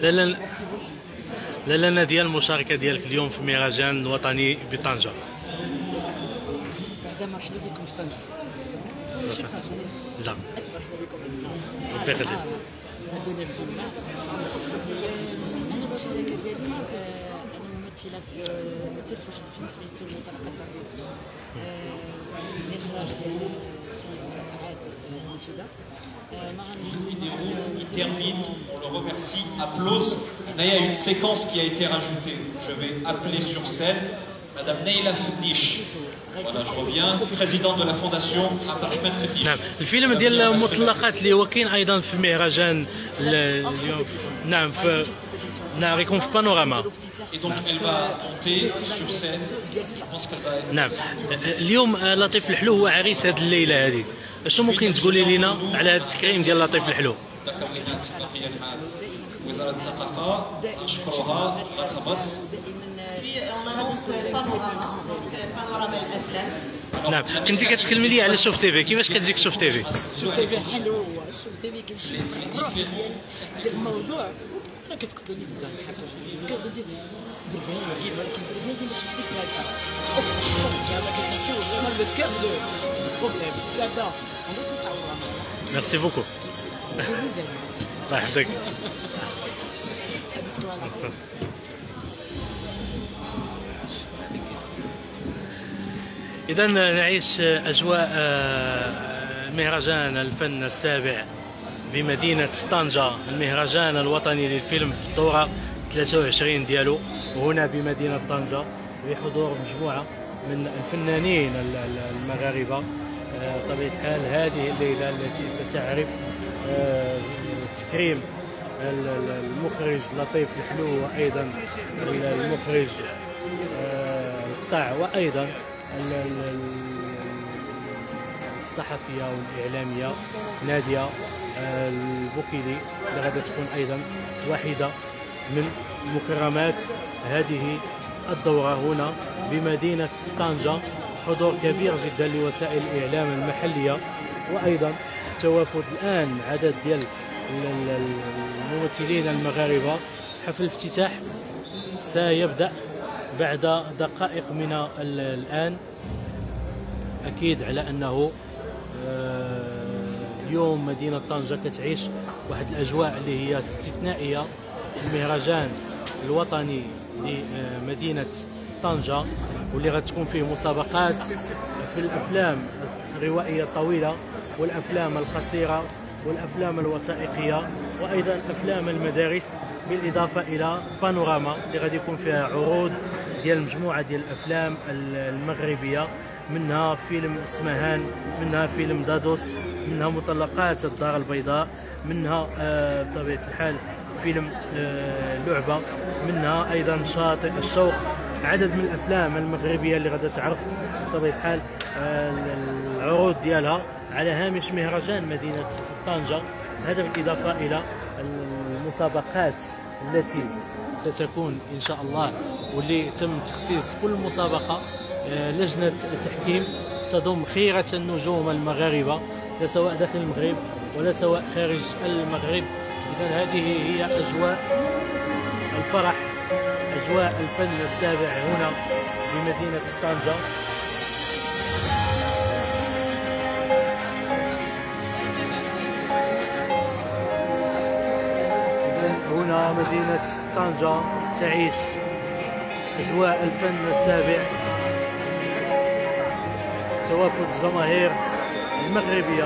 لا لنا ديال المشاركه ديالك اليوم في مهرجان وطني بطنجه. بعدا مرحبا بكم في طنجه. لا ربي يخليك. هذه الزملاء انا المشاركه ديالي انا ممثله في واحد الفيلم سميتو المطرقه الضربيه الاخراج ديال السي عادل منسوده. Il termine, on le remercie, applause. Là, il y a une séquence qui a été rajoutée. Je vais appeler sur scène Madame Neila Fednish. Voilà, je reviens, présidente de la fondation Ahmed Fednish. نعم، الفيلم ديال المطلقات اللي هو كاين ايضا في مهرجان اليوم. نعم نعم يكون في بانوراما. Et donc elle va monter sur scène. Je pense qu'elle va être... نعم اليوم لطيف الحلو هو عريس هذه الليله هذه. شنو ممكن تقولي لنا على هذا التكريم ديال لطيف الحلو؟ تكونات اتفاقيه مع وزاره الثقافه نشكرها غتهبط. بانوراما الافلام. نعم كنتي كتكلمي لي على شوف تيفي، كيفاش كتجيك شوف تيفي؟ شوف تيفي حلو، شوف تيفي كنشوف ديال الموضوع انا كتقتلني في الدار كنقول دير بالبال ولكن بالبال ماشي ديك هكا دابا كنشوف زعما الكاب دو بروبليم دابا انا كنتعاون. ميرسي بوكو. الله يحفظك. إذا نعيش أجواء مهرجان الفن السابع بمدينة طنجة، المهرجان الوطني للفيلم في الدورة 23 ديالو، وهنا بمدينة طنجة بحضور مجموعة من الفنانين المغاربة. بطبيعة الحال هذه الليلة التي ستعرف تكريم المخرج لطيف الحلو، وأيضا المخرج القطاع، وأيضا الصحفية والإعلامية نادية البوكيلي اللي غادي تكون أيضا واحدة من مكرمات هذه الدورة هنا بمدينة طنجة. حضور كبير جدا لوسائل الإعلام المحلية، وأيضا توافد الآن عدد ديال الممثلين المغاربة. حفل الافتتاح سيبدأ بعد دقائق من الآن. أكيد على أنه اليوم مدينة طنجة كتعيش واحد الأجواء اللي هي استثنائية. المهرجان الوطني لمدينة طنجة واللي غتكون فيه مسابقات في الأفلام الروائية الطويلة والأفلام القصيرة والأفلام الوثائقية وأيضا أفلام المدارس، بالإضافة إلى بانوراما اللي غادي يكون فيها عروض ديال مجموعة ديال الأفلام المغربية، منها فيلم اسمهان، منها فيلم دادوس، منها مطلقات الدار البيضاء، منها بطبيعة الحال فيلم لعبة، منها أيضا شاطئ الشوق. عدد من الأفلام المغربية اللي غادي تعرف بطبيعة الحال العروض ديالها على هامش مهرجان مدينة طنجة. هذا بالإضافة إلى المسابقات التي ستكون إن شاء الله، واللي تم تخصيص كل مسابقة لجنة تحكيم تضم خيرة النجوم المغاربة، لا سواء داخل المغرب ولا سواء خارج المغرب. إذن هذه هي أجواء الفرح، أجواء الفن السابع هنا بمدينة طنجة. هنا مدينة طنجة تعيش أجواء الفن السابع، توافد الجماهير المغربية.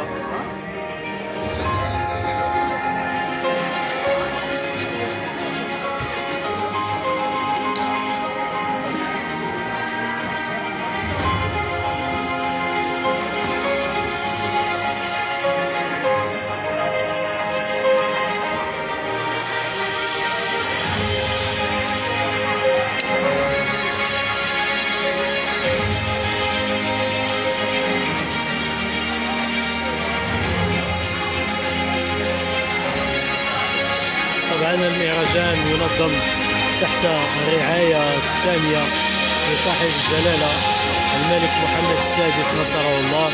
طبعا المهرجان ينظم تحت الرعاية السامية لصاحب الجلالة الملك محمد السادس نصره الله.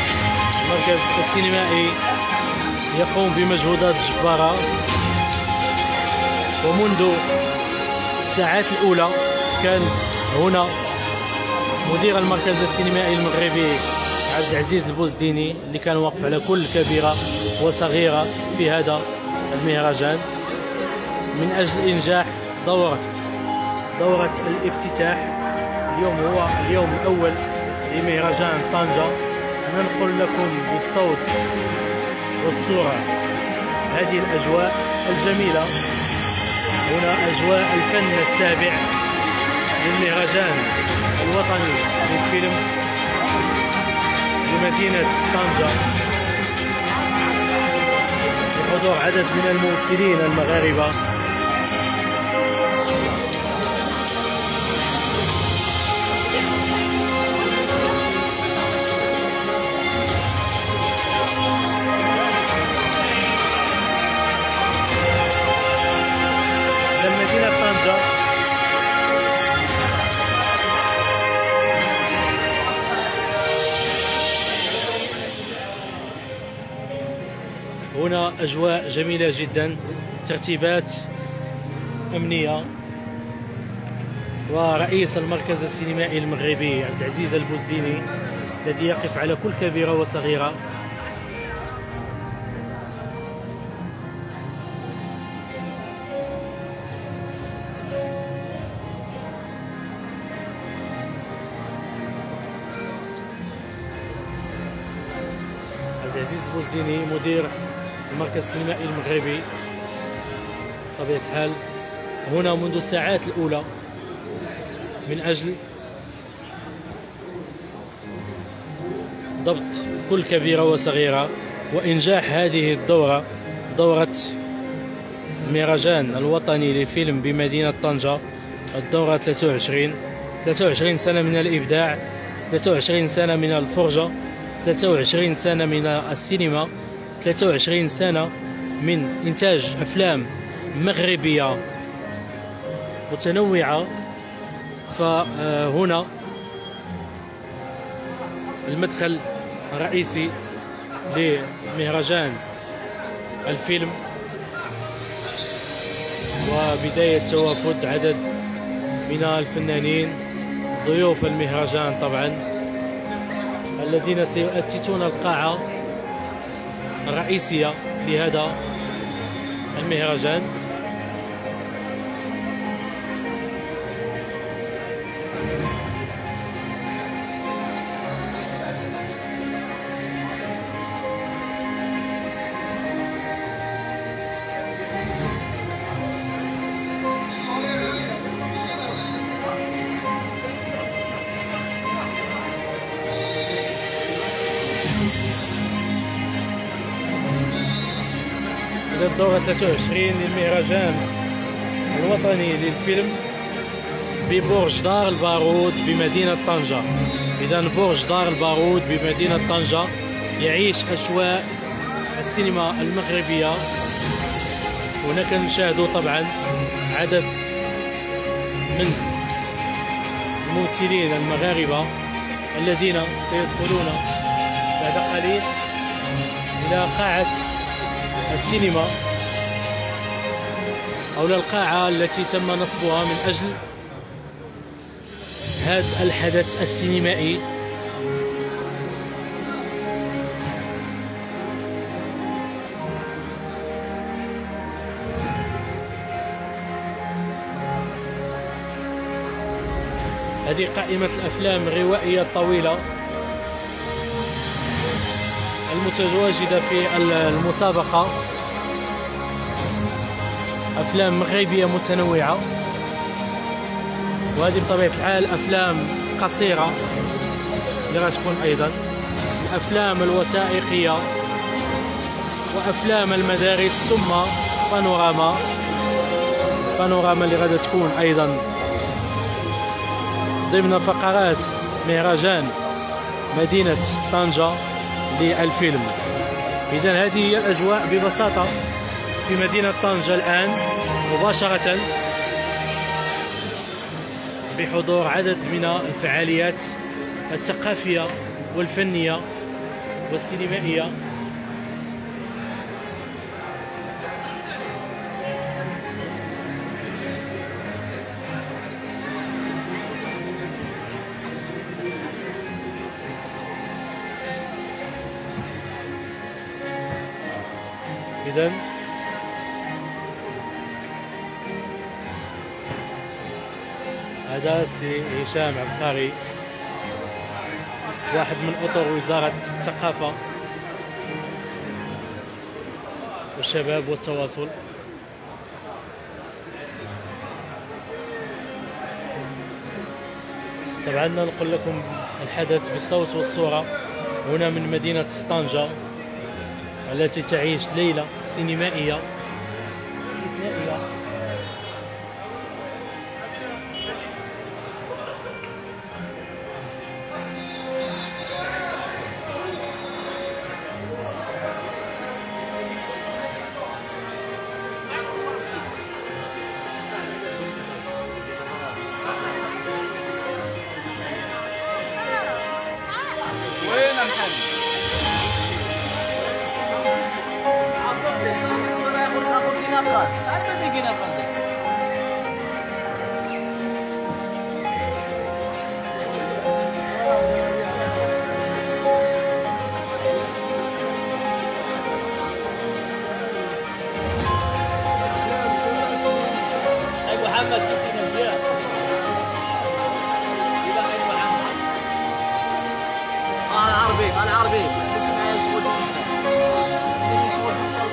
المركز السينمائي يقوم بمجهودات جبارة ومنذ الساعات الأولى كان هنا مدير المركز السينمائي المغربي عبد العزيز البوزديني اللي كان واقف على كل كبيرة وصغيرة في هذا المهرجان من أجل إنجاح دورة الافتتاح. اليوم هو اليوم الأول لمهرجان طنجة. ننقل لكم بالصوت والصورة هذه الأجواء الجميلة. هنا أجواء الفن السابع للمهرجان الوطني للفيلم بمدينة طنجة بحضور عدد من الممثلين المغاربة. مدينة طنجة هنا أجواء جميلة جدا، ترتيبات أمنية، ورئيس المركز السينمائي المغربي عبد العزيز البوزديني الذي يقف على كل كبيرة وصغيرة. عبد العزيز البوزديني مدير المركز السينمائي المغربي بطبيعة الحال هنا منذ الساعات الأولى من أجل ضبط كل كبيرة وصغيرة وإنجاح هذه دورة المهرجان الوطني للفيلم بمدينة طنجة. الدورة 23 سنة من الإبداع، 23 سنة من الفرجة، 23 سنة من السينما، 23 سنة من إنتاج أفلام مغربية متنوعة. فهنا المدخل الرئيسي لمهرجان الفيلم وبداية توافد عدد من الفنانين ضيوف المهرجان طبعا الذين سيؤتتون القاعة الرئيسية لهذا المهرجان. الدورة 23 للمهرجان الوطني للفيلم ببرج دار البارود بمدينة طنجة. إذا برج دار البارود بمدينة طنجة يعيش أجواء السينما المغربية. هناك نشاهد طبعا عدد من الممثلين المغاربة الذين سيدخلون بعد قليل إلى قاعة السينما أو القاعة التي تم نصبها من أجل هذا الحدث السينمائي. هذه قائمة الأفلام الروائية الطويلة المتواجدة في المسابقة، أفلام مغربية متنوعة، وهذه بطبيعة الحال أفلام قصيرة اللي غتكون أيضا الأفلام الوثائقية وأفلام المدارس، ثم بانوراما اللي غادي تكون أيضا ضمن فقرات مهرجان مدينة طنجة للفيلم. إذا هذه هي الأجواء ببساطة في مدينة طنجة الآن مباشرة بحضور عدد من الفعاليات الثقافية والفنية والسينمائية. إذن هذا سي هشام عبقري، واحد من أطر وزارة الثقافة والشباب والتواصل. طبعا نقول لكم الحدث بالصوت والصورة هنا من مدينة طنجة التي تعيش ليلة سينمائية استثنائية. محمد كنتي مزيان انا عربي ماشي معايا شغل ماشي شغل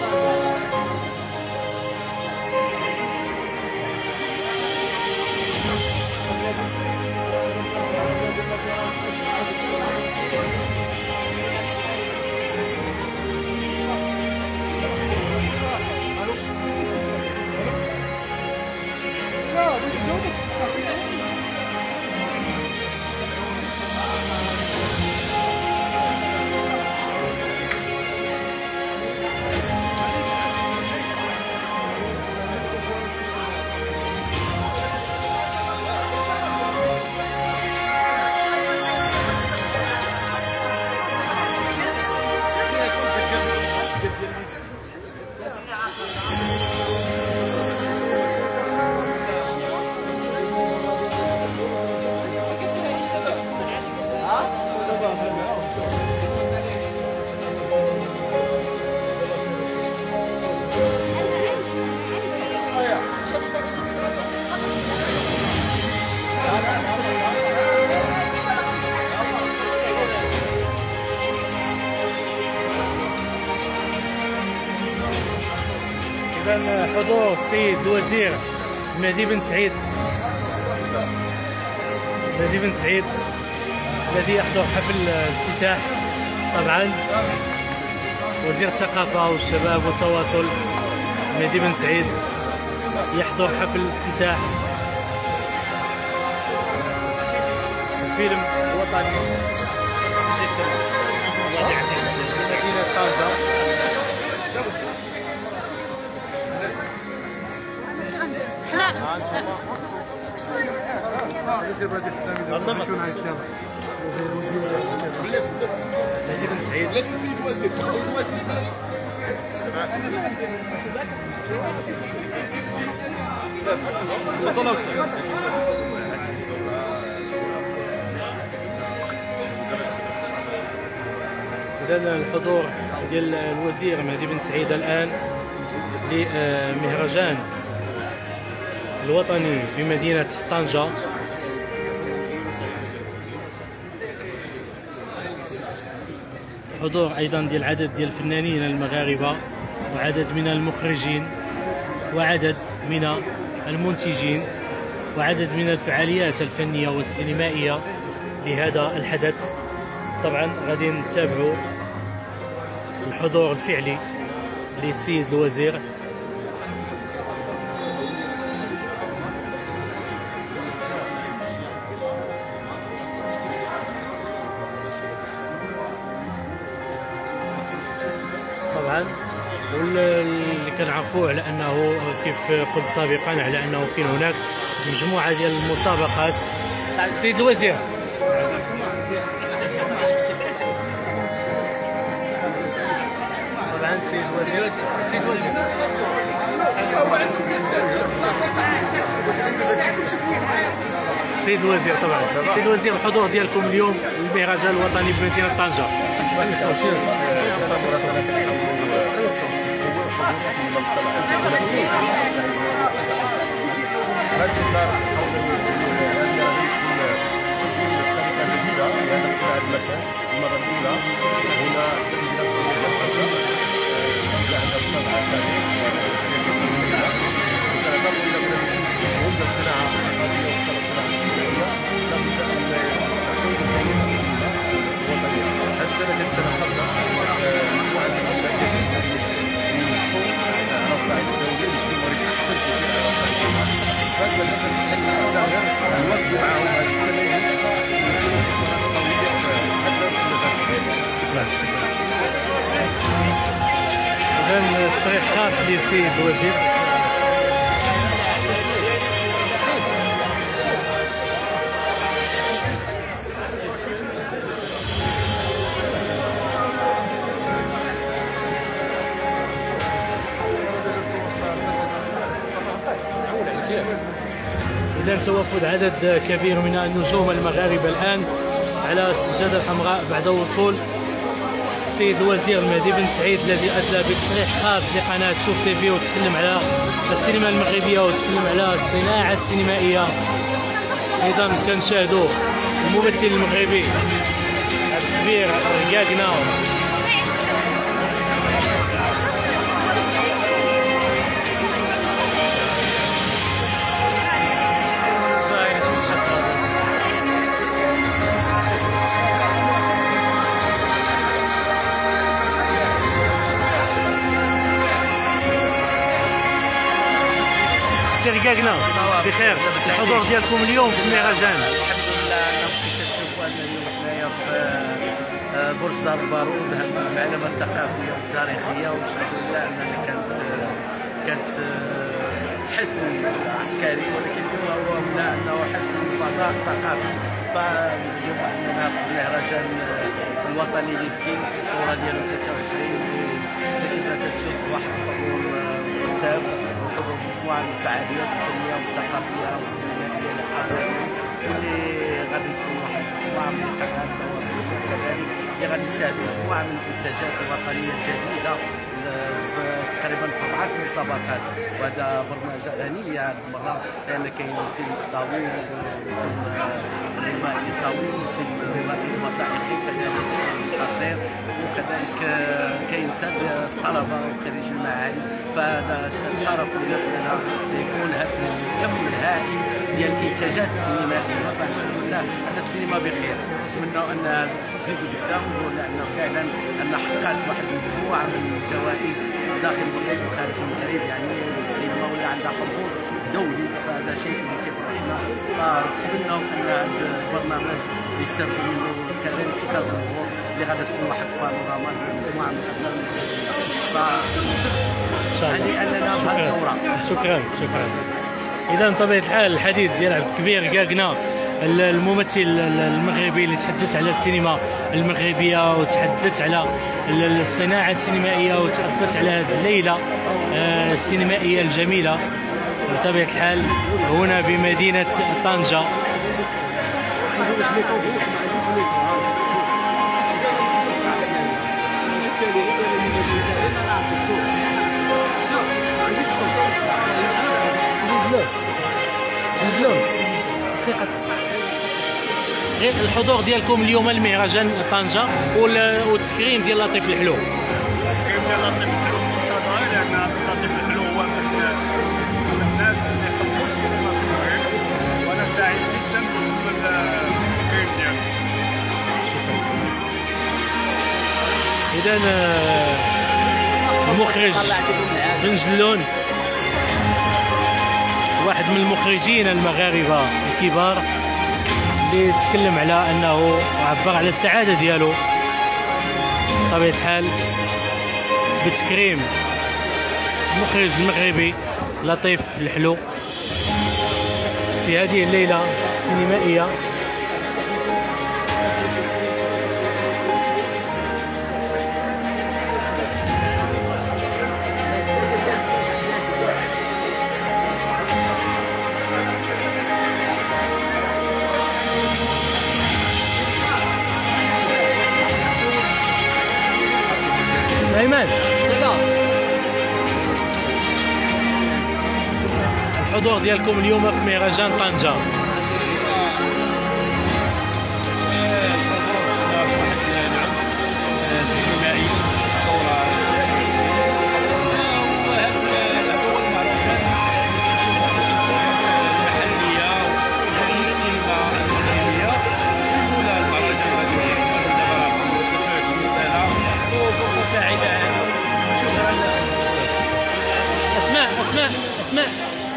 إذن حضور السيد الوزير مهدي بن سعيد الذي يحضر حفل الافتتاح. طبعا وزير الثقافة والشباب والتواصل مهدي بن سعيد يحضر حفل الافتتاح الفيلم الوطني في مدينة طنجة. إذن الحضور ديال الوزير مهدي بن سعيد الآن لمهرجان الوطني في مدينة طنجة. حضور أيضا ديال عدد ديال الفنانين المغاربة وعدد من المخرجين وعدد من المنتجين وعدد من الفعاليات الفنية والسينمائية لهذا الحدث. طبعا غادي نتابعوا الحضور الفعلي للسيد الوزير. طبعا واللي كنعرفوه على انه كيف قلت سابقا على انه كاين هناك مجموعه ديال المسابقات. السيد الوزير طبعا السيد الوزير السيد الوزير طبعا السيد الوزير الحضور ديالكم اليوم للمهرجان الوطني بمدينة طنجة. في المجتمع السينمائي. هذه الدار حاولوا يقدموا طريقة جديدة لهذا اقتناع المكان المرة الأولى هنا في مدينة طنجة. عندنا مصنع ثاني وكنظن إذا كنا نشوف منذ الصناعة الثقافية والصناعة السينمائية لابد أن نكون مكونين وطنية. هذه السنة كانت سنة خاصة مجموعة من الفنانين ينجحوا على الصعيد الدولي ويكونوا أحسن كثير على الصعيد الدولي. فهذا هذا التغيير نوظفوا معهم هذه التميز ويكونوا في فرص قوية حتى في المجال. إذا تصريح خاص للسيد الوزير. إذا توافد عدد كبير من النجوم المغاربة الآن على السجادة الحمراء بعد وصول السيد الوزير المهدي بن سعيد الذي أدلى بتصريح خاص لقناة شوف تيفي وتكلم على السينما المغربية وتكلم على الصناعة السينمائية. أيضا كنشاهدوا الممثل المغربي الكبير رقاقنا رقاقنا بخير. الحضور ديالكم اليوم في المهرجان الحمد لله انكم كتشوفوا اننا اليوم حنايا في برج دار البارود هذه المعلمه الثقافيه والتاريخيه والحمد لله اننا كانت حصن عسكري ولكن هو ولا انه حصن فضاء ثقافي. فاليوم عندنا في المهرجان الوطني للفيلم في الدوره ديالو 23 حتى كما تشوف واحد الحضور كتاب وحضور مجموعه من الفعاليات الفنيه والثقافيه والسينمائيه اللي حاضرين واللي غادي تكون واحد مجموعه من قنوات التواصل وكذلك اللي غادي نشاهدوا مجموعه من الانتاجات الوطنيه الجديده تقريبا في 4 مسابقات. وهذا برنامج غنيه هذه المره لان كاين فيلم طويل وفيلم روائي طويل وفيلم روائي وثائقي كذلك قصير وكذلك كاين حتى الطلبه وخريج المعاهد. فهذا شرف لنا اننا يكون هذا الكم الهائل ديال الانتاجات السينمائيه. فالحمد لله ان السينما بخير. نتمنى ان تزيدوا قدام لان فعلا ان حققت واحد المجموعه من الجوائز داخل المغرب وخارج المغرب. يعني السينما ولا عندها حضور دولي فهذا شيء اللي تفرحنا. فنتمنى ان هذا البرنامج يستافدوا منه كذلك حتى الجمهور اللي غادي تكون واحد البانوراما مجموعه من الافلام المغربيه. يعني اننا بهذه الدوره. شكرا. اذا بطبيعه الحال الحديث ديال عبد الكبير رقاقنا الممثل المغربي اللي تحدث على السينما المغربيه وتحدث على الصناعه السينمائيه وتحدث على هذه الليله السينمائيه الجميله بطبيعه الحال هنا بمدينه طنجه. غير الحضور ديالكم اليوم المهرجان طنجة والتكريم ديال لطيف الحلو. التكريم ديال لطيف الحلو منتظر لان لطيف الحلو هو من الناس اللي خدموا السينما في المغرب وانا سعيد جدا بالنسبه للتكريم ديالو. اذا المخرج بن جلون واحد من المخرجين المغاربه الكبار اللي تكلم على انه عبر على السعاده ديالو بطبيعه الحال بتكريم المخرج المغربي لطيف الحلو في هذه الليله السينمائيه. أيمن الحضور ديالكم اليوم في مهرجان طنجة؟ اسماء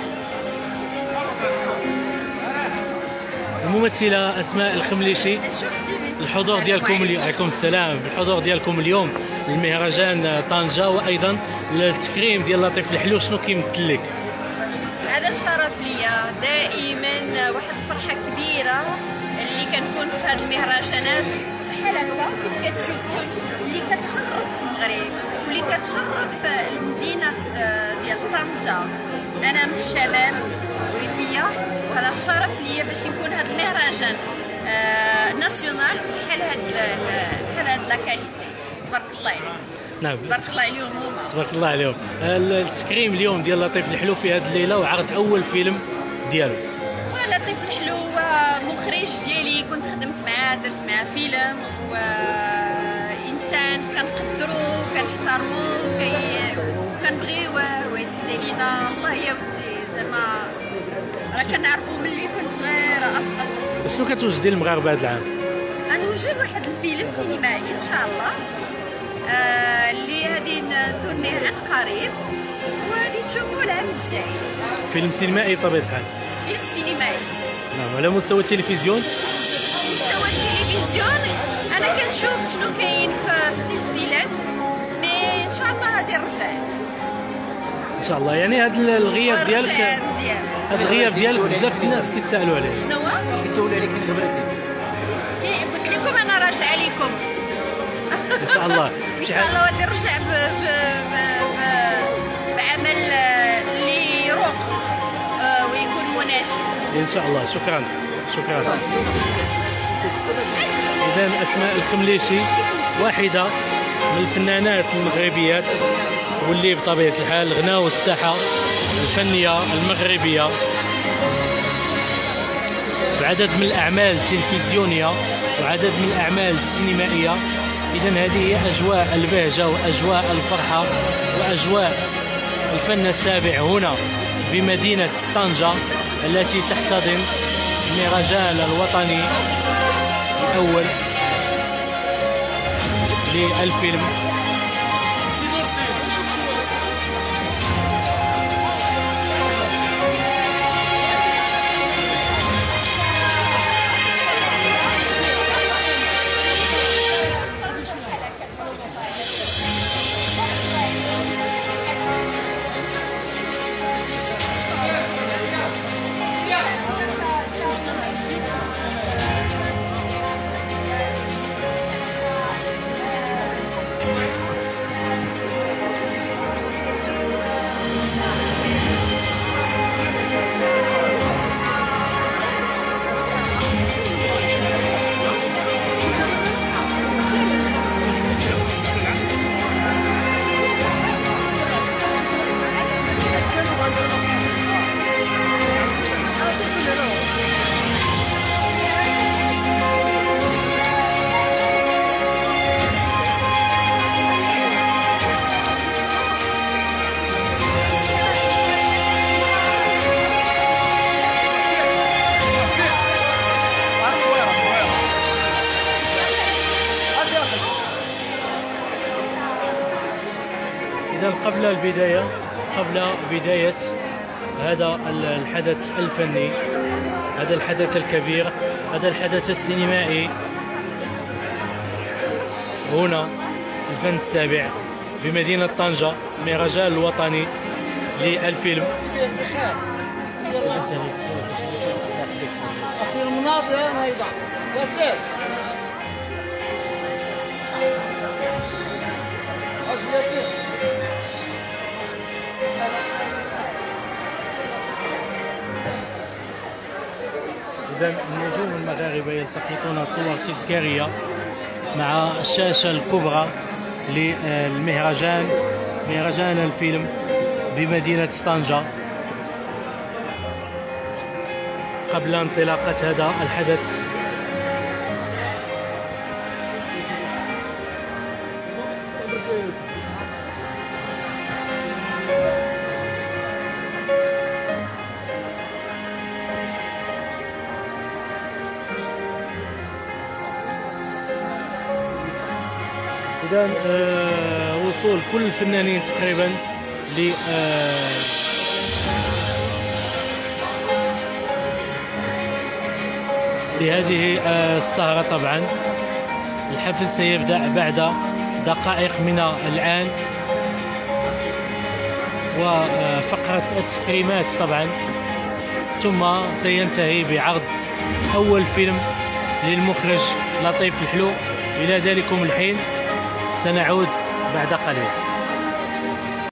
الممثلة أسماء الخمليشي، الحضور ديالكم اليوم، عليكم السلام، الحضور ديالكم اليوم للمهرجان طنجة وأيضا التكريم ديال لطيف الحلو، شنو كيمثل لك؟ هذا شرف ليا دائما، واحد الفرحة كبيرة اللي كنكون في هذه المهرجانات بحال هكا كيف كتشوفوا، اللي كتشرف المغرب واللي كتشرف المدينة ديال طنجة. أنا من الشمال وريفية، وهذا الشرف ليا باش يكون هذا المهرجان ناسيونال بحال هاد لاكاليتي. تبارك الله عليك. نعم تبارك الله عليهم هما. تبارك الله عليهم. التكريم اليوم ديال لطيف الحلو في هذه الليله وعرض اول فيلم ديالو. لطيف الحلو مخرج ديالي، كنت خدمت معاه، درت معاه فيلم، وانسان كنقدرو كنحترمو وكنبغيوه، ويعز علينا. الله يا ودي زعما راه كنعرفو ملي كنت صغيره. شنو كتوجدي للمغاربه هذا العام؟ غنوجد واحد الفيلم سينمائي ان شاء الله اللي غادي نتورنيه عن قريب وغادي تشوفوه العام الجاي. فيلم سينمائي بطبيعه الحال. فيلم سينمائي. نعم. على مستوى التلفزيون؟ مستوى التلفزيون انا كنشوف شنو كاين في السلسلات، مي ان شاء الله غادي نرجع. ان شاء الله. يعني هذا الغياب ديالك مزيان، هذا الغياب ديالك بزاف الناس كيتسائلوا عليه. شنو هو؟ كيسولوا عليك فين دبرتي. قلت لكم انا راجعه لكم ان شاء الله. ان شاء الله غادي نرجع بعمل اللي يروق ويكون مناسب ان شاء الله. شكرا شكرا. اذا اسماء الخمليشي واحده من الفنانات المغربيات واللي بطبيعه الحال غناو الساحه الفنيه المغربيه بعدد من الاعمال التلفزيونيه وعدد من الاعمال السينمائيه. إذن هذه هي أجواء البهجة وأجواء الفرحة وأجواء الفن السابع هنا بمدينة طنجة التي تحتضن المهرجان الوطني الأول للفيلم. إذا قبل بداية هذا الحدث الفني، هذا الحدث الكبير، هذا الحدث السينمائي هنا الفن السابع بمدينة طنجة، المهرجان الوطني للفيلم. فيلم ناظر هيدا ياسر ياسر. إذا النجوم المغاربة يلتقطون صور تذكارية مع الشاشة الكبرى للمهرجان، مهرجان الفيلم بمدينة طنجة. قبل انطلاقة هذا الحدث. إذا وصول كل الفنانين تقريبا لهذه السهرة. طبعا الحفل سيبدأ بعد دقائق من الآن، وفقرة التكريمات طبعا، ثم سينتهي بعرض أول فيلم للمخرج لطيف الحلو. إلى ذلكم الحين سنعود بعد قليل.